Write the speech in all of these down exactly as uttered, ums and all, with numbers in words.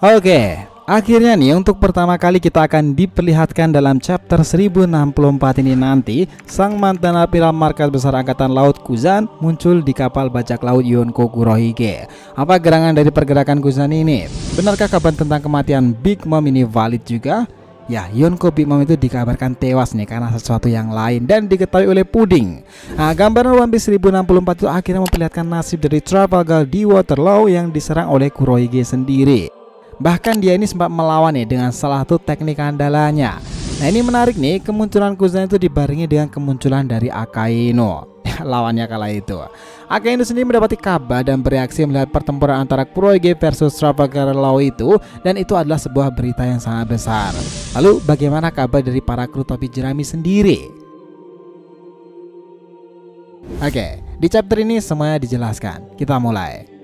Oke, akhirnya nih untuk pertama kali kita akan diperlihatkan dalam chapter seribu enam puluh empat ini nanti sang mantan admiral markas besar angkatan laut Kuzan muncul di kapal bajak laut Yonko Kurohige. Apa gerangan dari pergerakan Kuzan ini? Benarkah kabar tentang kematian Big Mom ini valid juga? Ya, Yonko Big Mom itu dikabarkan tewas nih karena sesuatu yang lain dan diketahui oleh Puding. Nah, gambaran One Piece seribu enam puluh empat itu akhirnya memperlihatkan nasib dari Trafalgar di Waterloo yang diserang oleh Kurohige sendiri. Bahkan dia ini sempat melawan nih dengan salah satu teknik andalannya. Nah, ini menarik nih, kemunculan Kuzan itu dibarengi dengan kemunculan dari Akainu, lawannya kala itu. Akainu sendiri mendapati kabar dan bereaksi melihat pertempuran antara Kurohige versus Trafalgar Law itu, dan itu adalah sebuah berita yang sangat besar. Lalu bagaimana kabar dari para kru topi jerami sendiri? Oke, di chapter ini semuanya dijelaskan. Kita mulai.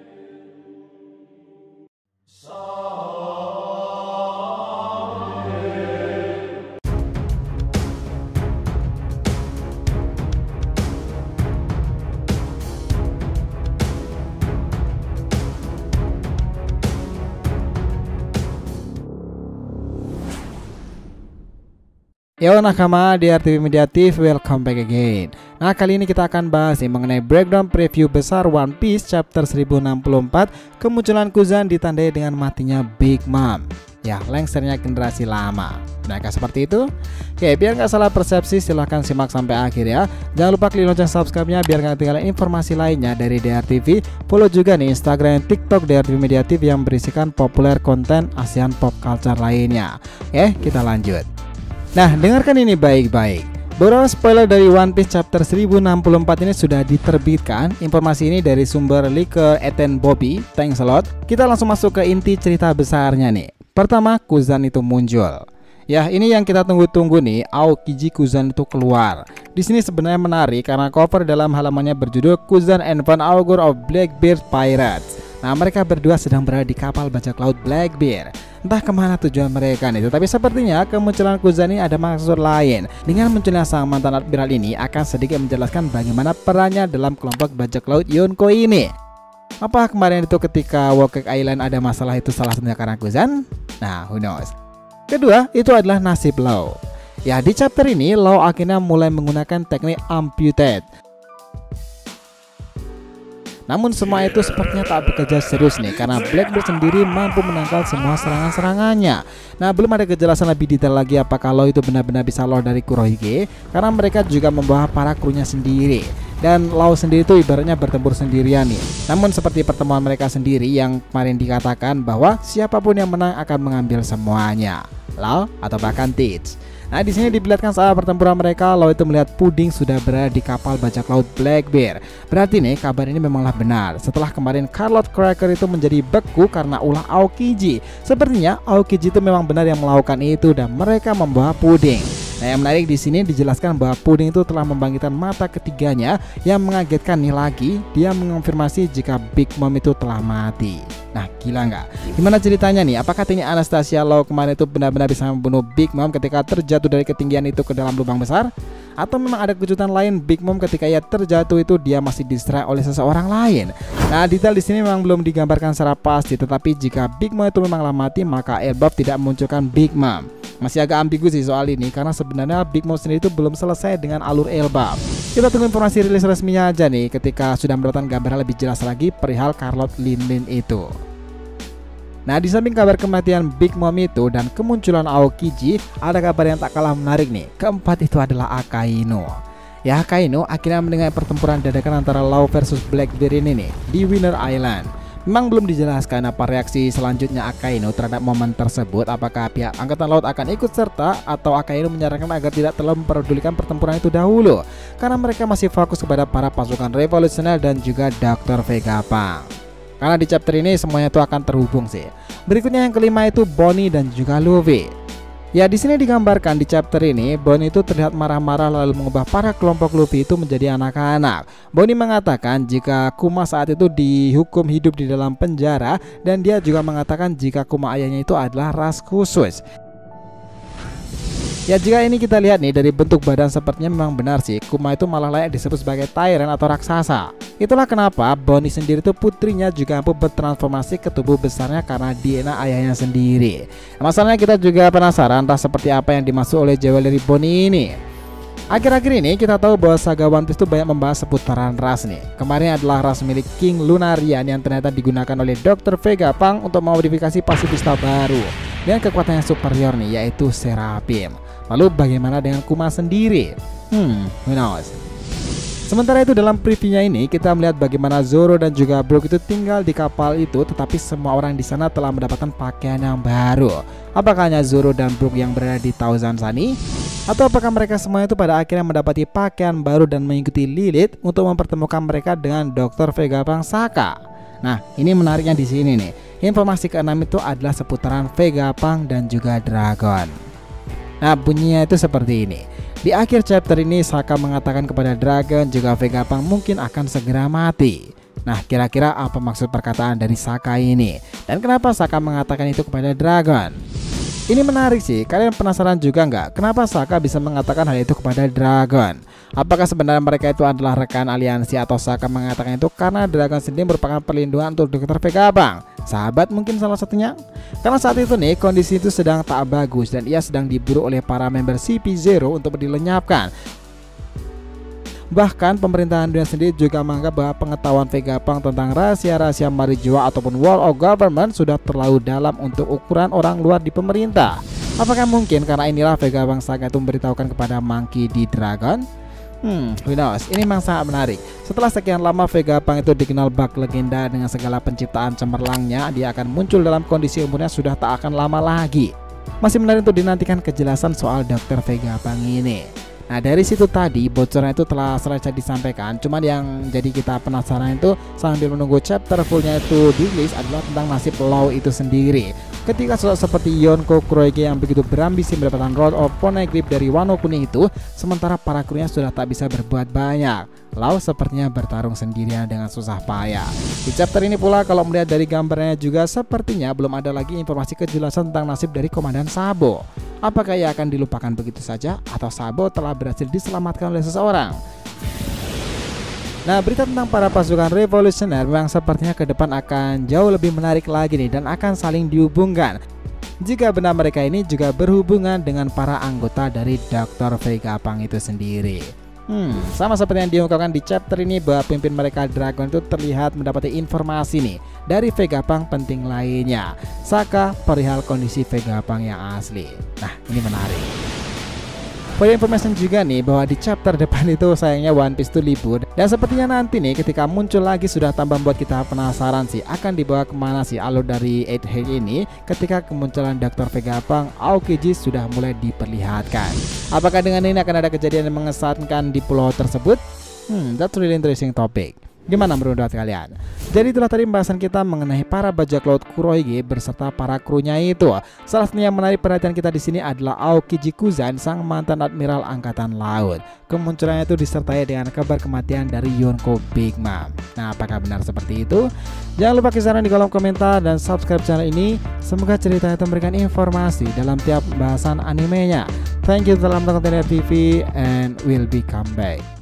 Yo nakama di R T V Mediatif, welcome back again. Nah, kali ini kita akan bahas nih mengenai breakdown preview besar One Piece chapter seribu enam puluh empat. Kemunculan Kuzan ditandai dengan matinya Big Mom. Ya, lengsernya generasi lama. Benarkah seperti itu? Oke, biar nggak salah persepsi silahkan simak sampai akhir ya. Jangan lupa klik lonceng subscribe-nya biar nggak ketinggalan informasi lainnya dari D R T V. Follow juga nih Instagram dan TikTok D R T V Mediatif yang berisikan populer konten ASEAN pop culture lainnya. Oke, kita lanjut. Nah, dengarkan ini baik-baik. Beberapa spoiler dari One Piece chapter seribu enam puluh empat ini sudah diterbitkan. Informasi ini dari sumber leaker Ethan Bobby. Thanks a lot. Kita langsung masuk ke inti cerita besarnya nih. Pertama, Kuzan itu muncul. Ya, ini yang kita tunggu-tunggu nih, Aokiji Kuzan itu keluar. Di sini sebenarnya menarik karena cover dalam halamannya berjudul Kuzan and Van Augur of Blackbeard Pirates. Nah, mereka berdua sedang berada di kapal bajak laut Blackbeard. Entah kemana tujuan mereka nih, tetapi sepertinya kemunculan Kuzan ini ada maksud lain. Dengan munculnya sang mantan admiral ini akan sedikit menjelaskan bagaimana perannya dalam kelompok bajak laut Yonko ini. Apa kemarin itu ketika Wokek Island ada masalah itu salah satunya karena Kuzan? Nah, who knows. Kedua, itu adalah nasib Law. Ya, di chapter ini Law akhirnya mulai menggunakan teknik amputate. Namun semua itu sepertinya tak bekerja serius nih karena Blackbeard sendiri mampu menangkal semua serangan-serangannya. Nah, belum ada kejelasan lebih detail lagi apakah Law itu benar-benar bisa lolos dari Kurohige karena mereka juga membawa para krunya sendiri. Dan Law sendiri itu ibaratnya bertempur sendirian nih. Namun seperti pertemuan mereka sendiri yang kemarin dikatakan bahwa siapapun yang menang akan mengambil semuanya, Law atau bahkan Teach. Nah, di sini diperlihatkan saat pertempuran mereka, Law itu melihat Puding sudah berada di kapal bajak laut Blackbeard. Berarti nih kabar ini memanglah benar. Setelah kemarin Carlot Cracker itu menjadi beku karena ulah Aokiji. Sepertinya Aokiji itu memang benar yang melakukan itu dan mereka membawa Puding. Nah, yang menarik di sini dijelaskan bahwa Puding itu telah membangkitkan mata ketiganya. Yang mengagetkan nih lagi, dia mengonfirmasi jika Big Mom itu telah mati. Nah, gila nggak? Gimana ceritanya nih? Apakah ini Anastasia Law kemarin itu benar-benar bisa membunuh Big Mom ketika terjatuh dari ketinggian itu ke dalam lubang besar? Atau memang ada kejutan lain Big Mom ketika ia terjatuh itu dia masih diserang oleh seseorang lain? Nah, detail di sini memang belum digambarkan secara pasti, tetapi jika Big Mom itu memanglah mati, maka Elbaf tidak memunculkan Big Mom. Masih agak ambigu sih soal ini karena sebenarnya Big Mom sendiri itu belum selesai dengan alur Elbaf. Kita tunggu informasi rilis resminya aja nih ketika sudah mendapatkan gambaran lebih jelas lagi perihal Carlot Lin-Lin itu. Nah, di samping kabar kematian Big Mom itu dan kemunculan Aokiji, ada kabar yang tak kalah menarik nih. Keempat itu adalah Akainu. Ya, Akainu akhirnya mendengar pertempuran dadakan antara Law versus Blackbeard ini nih di Winter Island. Memang belum dijelaskan apa reaksi selanjutnya Akainu terhadap momen tersebut. Apakah pihak Angkatan Laut akan ikut serta atau Akainu menyarankan agar tidak terlalu memperdulikan pertempuran itu dahulu karena mereka masih fokus kepada para pasukan revolusioner dan juga dokter Vegapunk. Karena di chapter ini semuanya itu akan terhubung sih. Berikutnya yang kelima itu Bonnie dan juga Luffy. Ya, di sini digambarkan di chapter ini Bonnie itu terlihat marah-marah lalu mengubah para kelompok Luffy itu menjadi anak-anak. Bonnie mengatakan jika Kuma saat itu dihukum hidup di dalam penjara dan dia juga mengatakan jika Kuma ayahnya itu adalah ras khusus. Ya jika ini kita lihat nih dari bentuk badan sepertinya memang benar sih, Kuma itu malah layak disebut sebagai tyrant atau raksasa. Itulah kenapa Bonnie sendiri itu putrinya juga mampu bertransformasi ke tubuh besarnya karena D N A ayahnya sendiri. Masalahnya kita juga penasaran entah seperti apa yang dimaksud oleh jewelry Bonnie ini. Akhir-akhir ini kita tahu bahwa saga One Piece itu banyak membahas seputaran ras nih. Kemarin adalah ras milik King Lunarian yang ternyata digunakan oleh dokter Vegapunk untuk memodifikasi pasifista baru dengan kekuatan yang superior nih, yaitu Seraphim. Lalu bagaimana dengan Kuma sendiri? Hmm, who knows? Sementara itu dalam previewnya ini kita melihat bagaimana Zoro dan juga Brook itu tinggal di kapal itu, tetapi semua orang di sana telah mendapatkan pakaian yang baru. Apakah hanya Zoro dan Brook yang berada di Thousand Sunny? Atau apakah mereka semua itu pada akhirnya mendapati pakaian baru dan mengikuti Lilith untuk mempertemukan mereka dengan dokter Vegapunk Saka? Nah, ini menariknya di sini nih. Informasi keenam itu adalah seputaran Vegapunk dan juga Dragon. Nah, bunyinya itu seperti ini. Di akhir chapter ini Saka mengatakan kepada Dragon juga Vegapunk mungkin akan segera mati. Nah, kira-kira apa maksud perkataan dari Saka ini? Dan kenapa Saka mengatakan itu kepada Dragon? Ini menarik sih, kalian penasaran juga nggak kenapa Saka bisa mengatakan hal itu kepada Dragon? Apakah sebenarnya mereka itu adalah rekan aliansi atau Saka mengatakan itu karena Dragon sendiri merupakan perlindungan untuk dokter Vegapunk? Sahabat mungkin salah satunya? Karena saat itu nih kondisi itu sedang tak bagus dan ia sedang diburu oleh para member C P zero untuk dilenyapkan. Bahkan pemerintahan dunia sendiri juga menganggap bahwa pengetahuan Vegapunk tentang rahasia-rahasia Marijoa ataupun World of Government sudah terlalu dalam untuk ukuran orang luar di pemerintah. Apakah mungkin karena inilah Vegapunk Saga itu memberitahukan kepada Monkey D. Dragon? Hmm, who knows? Ini memang sangat menarik. Setelah sekian lama Vegapunk itu dikenal bak legenda dengan segala penciptaan cemerlangnya, dia akan muncul dalam kondisi umurnya sudah tak akan lama lagi. Masih menarik untuk dinantikan kejelasan soal dokter Vegapunk ini. Nah, dari situ tadi bocoran itu telah selesai disampaikan. Cuman yang jadi kita penasaran itu sambil menunggu chapter fullnya itu dirilis adalah tentang nasib Law itu sendiri. Ketika sosok seperti Yonko Kurohige yang begitu berambisi mendapatkan Rod of Poneglyph dari Wano Kuni itu, sementara para krunya sudah tak bisa berbuat banyak. Law sepertinya bertarung sendirian dengan susah payah. Di chapter ini pula kalau melihat dari gambarnya juga sepertinya belum ada lagi informasi kejelasan tentang nasib dari Komandan Sabo. Apakah ia akan dilupakan begitu saja atau Sabo telah berhasil diselamatkan oleh seseorang? Nah, berita tentang para pasukan revolusioner memang sepertinya ke depan akan jauh lebih menarik lagi nih dan akan saling dihubungkan. Jika benar mereka ini juga berhubungan dengan para anggota dari dokter Vegapunk itu sendiri. Hmm, sama seperti yang diungkapkan di chapter ini bahwa pemimpin mereka Dragon itu terlihat mendapati informasi nih dari Vegapunk penting lainnya, Saka perihal kondisi Vegapunk yang asli. Nah, ini menarik. For information juga nih bahwa di chapter depan itu sayangnya One Piece itu libur, dan sepertinya nanti nih ketika muncul lagi sudah tambah membuat kita penasaran sih akan dibawa kemana sih alur dari Eight Hate ini ketika kemunculan dokter Vegapunk Aokiji sudah mulai diperlihatkan. Apakah dengan ini akan ada kejadian yang mengesankan di pulau tersebut? Hmm, that's really interesting topic. Gimana menurut kalian? Jadi itulah tadi pembahasan kita mengenai para bajak laut Kurohige beserta para krunya itu. Salah satu yang menarik perhatian kita di sini adalah Aokiji Kuzan, sang mantan admiral angkatan laut. Kemunculannya itu disertai dengan kabar kematian dari Yonko Big Mom. Nah, apakah benar seperti itu? Jangan lupa kisaran di kolom komentar dan subscribe channel ini. Semoga cerita itu memberikan informasi dalam tiap pembahasan animenya. Thank you telah menonton T V and we'll be come back.